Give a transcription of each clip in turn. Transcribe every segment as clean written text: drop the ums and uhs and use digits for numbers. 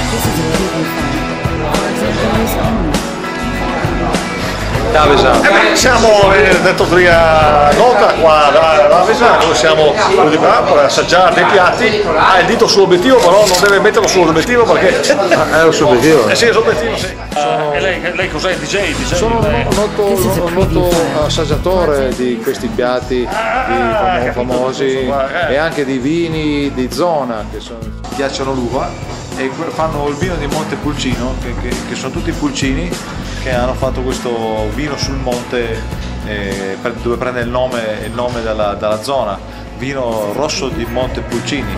Siamo nella trattoria nota qua da Avezzano, noi siamo di qua per assaggiare dei piatti. Ha il dito sull'obiettivo, però non deve metterlo sull'obiettivo perché è lo suo obiettivo. Sì, è sull'obiettivo, sì. Lei cos'è? DJ? Sono un noto assaggiatore di questi piatti famosi e anche di vini di zona che ghiacciano l'uva e fanno il vino di Montepulcino, che sono tutti pulcini che hanno fatto questo vino sul monte dove prende il nome dalla zona, vino rosso di Montepulcini.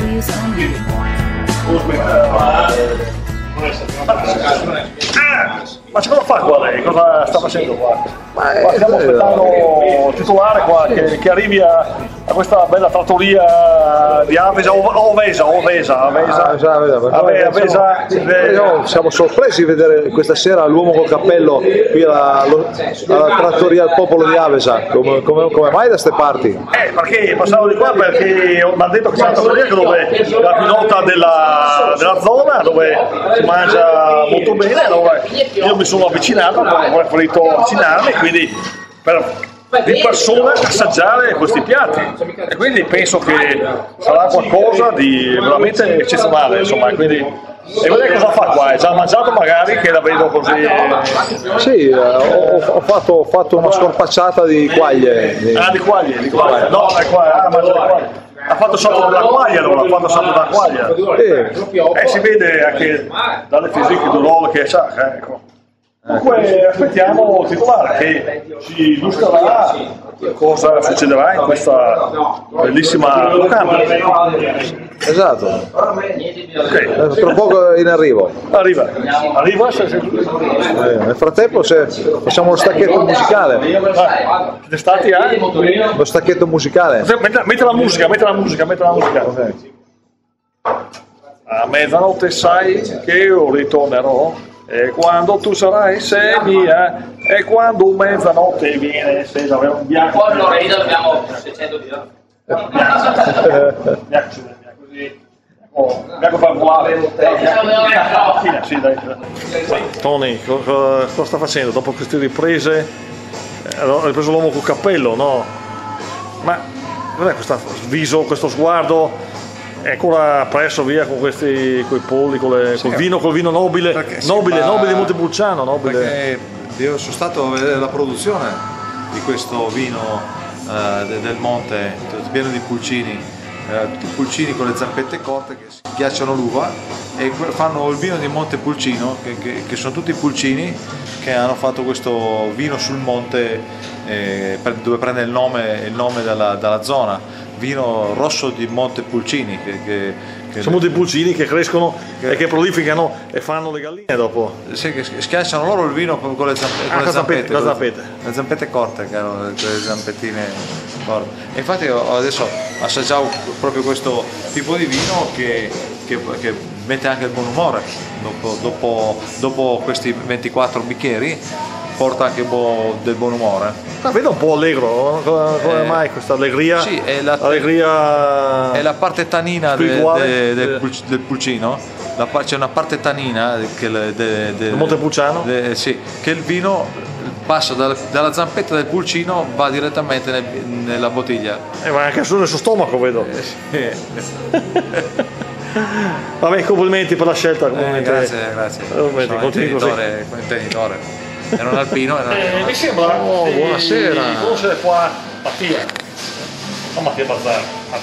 Ma cosa fa qua lei? Cosa sta facendo qua? Stiamo aspettando il titolare qua che arrivi a questa bella trattoria di Avesa o Avesa. Siamo sorpresi di vedere questa sera l'uomo col cappello qui alla trattoria del popolo di Avesa. Come mai da queste parti? Perché passavo di qua perché mi hanno detto che c'è una trattoria dove la più nota della zona, dove si mangia molto bene, dove io mi sono avvicinato, ho preferito avvicinarmi, quindi di persona assaggiare questi piatti, e quindi penso che sarà qualcosa di veramente eccezionale, insomma, quindi e vedete cosa fa qua? È già mangiato magari, che la vedo così? Sì, ho fatto una scorpacciata di quaglie. Di quaglie. No, è qua, mangia le quaglie. Ha fatto sotto della quaglia allora, ha fatto sotto della quaglia. Si vede anche dalle fisiche d'olore che c'ha, ecco. Comunque aspettiamo il titolare che ci illustrerà cosa succederà in questa bellissima locanda. Esatto. Okay. Tra poco in arrivo. Arriva. Nel frattempo facciamo lo stacchetto musicale. Siete stati a? Lo stacchetto musicale. Mette la musica. Okay. A mezzanotte sai che io ritornerò. E quando tu sarai sei mia, e quando mezzanotte viene, sei davvero un bianco. Poi allora lì abbiamo 600 di Bianco fa volare. Tony, cosa sta facendo dopo queste riprese? Ha ripreso l'uomo col cappello, no? Ma cos'è questo viso, questo sguardo? È ancora presso via con quei polli, col vino nobile di Montepulciano. Perché io sono stato a vedere la produzione di questo vino del monte, pieno di pulcini, tutti pulcini con le zampette corte che ghiacciano l'uva e fanno il vino di Montepulcino, che sono tutti pulcini che hanno fatto questo vino sul monte dove prende il nome dalla zona. Vino rosso di Montepulcini sono molti pulcini che crescono e che prolificano e fanno le galline dopo. Sì, che schiacciano loro il vino con le zampette. Le zampette corte, che hanno le zampettine corte. E infatti adesso assaggiavo proprio questo tipo di vino che mette anche il buon umore. Dopo questi 24 bicchieri porta anche del buon umore. Vedo un po' allegro, come mai questa allegria? Sì, è la parte tannina del pulcino. C'è una parte tannina del Montepulciano? Sì, che il vino passa dalla zampetta del pulcino, va direttamente nella bottiglia. Ma anche nel suo stomaco vedo. Vabbè, complimenti per la scelta. Grazie. Continui così. Contenitore. Era un alpino. Mi sembra. Buonasera. Conoscere qua Mattia. Non Mattia Bazzar.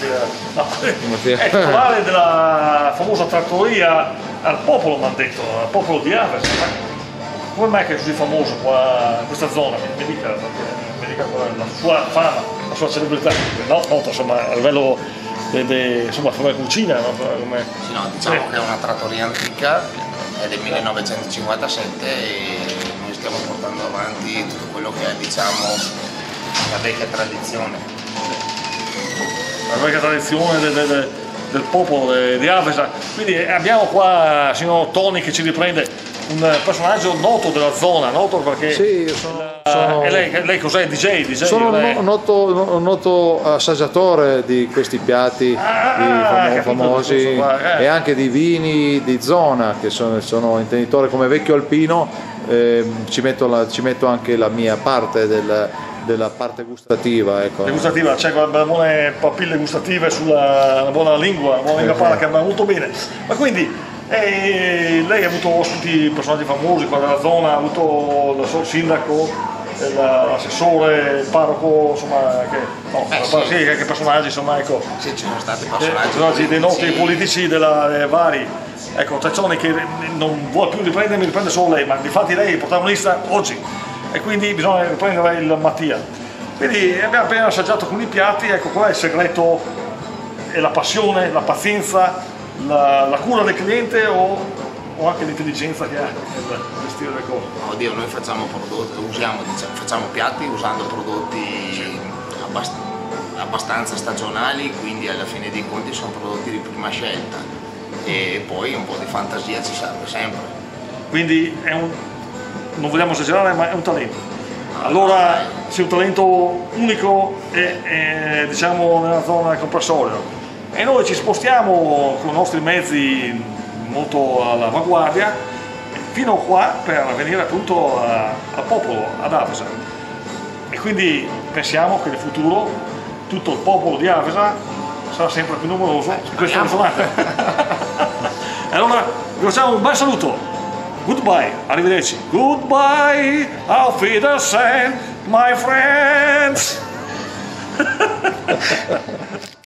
È titolare della famosa trattoria al popolo, mi hanno detto, al popolo di Avesa. Come mai che è così famoso qua in questa zona? Mi dica la sua fama, la sua celebrità. No, insomma, a livello insomma, come cucina, no? Sì, no, diciamo che è una trattoria antica, è del 1957 e stiamo portando avanti tutto quello che è, diciamo, la vecchia tradizione. La vecchia tradizione del popolo di Avesa. Quindi abbiamo qua il signor Tony che ci riprende, un personaggio noto della zona, noto perché Sì, e lei cos'è? DJ? sono lei? un noto assaggiatore di questi piatti famosi e anche di vini di zona, che sono intenditore come vecchio alpino. Ci metto anche la mia parte della parte gustativa, ecco. Gustativa, c'è quelle buone papille gustative sulla buona lingua parla che va molto bene. Ma quindi lei ha avuto ospiti personaggi famosi qua della zona, ha avuto il sindaco, l'assessore, il parroco, insomma, che personaggi, insomma, ecco. Sì, ci sono stati personaggi dei noti politici vari. Ecco, Taccioni che non vuole più riprendermi, riprende solo lei, ma infatti lei è il protagonista oggi e quindi bisogna riprendere il Mattia. Quindi abbiamo appena assaggiato alcuni piatti, ecco qua il segreto è la passione, la pazienza, la cura del cliente o anche l'intelligenza che ha nel gestire le cose. Oddio, noi facciamo facciamo piatti usando prodotti abbastanza stagionali, quindi alla fine dei conti sono prodotti di prima scelta e poi un po' di fantasia ci serve sempre. Quindi non vogliamo esagerare, ma è un talento. Allora se un talento unico è diciamo nella zona del comprensorio e noi ci spostiamo con i nostri mezzi molto all'avanguardia fino qua per venire appunto al popolo, ad Avesa, e quindi pensiamo che nel futuro tutto il popolo di Avesa sarà sempre più numeroso in questa ristorante. Allora vi facciamo un bel saluto, goodbye, arrivederci, goodbye, auf Wiedersehen my friends.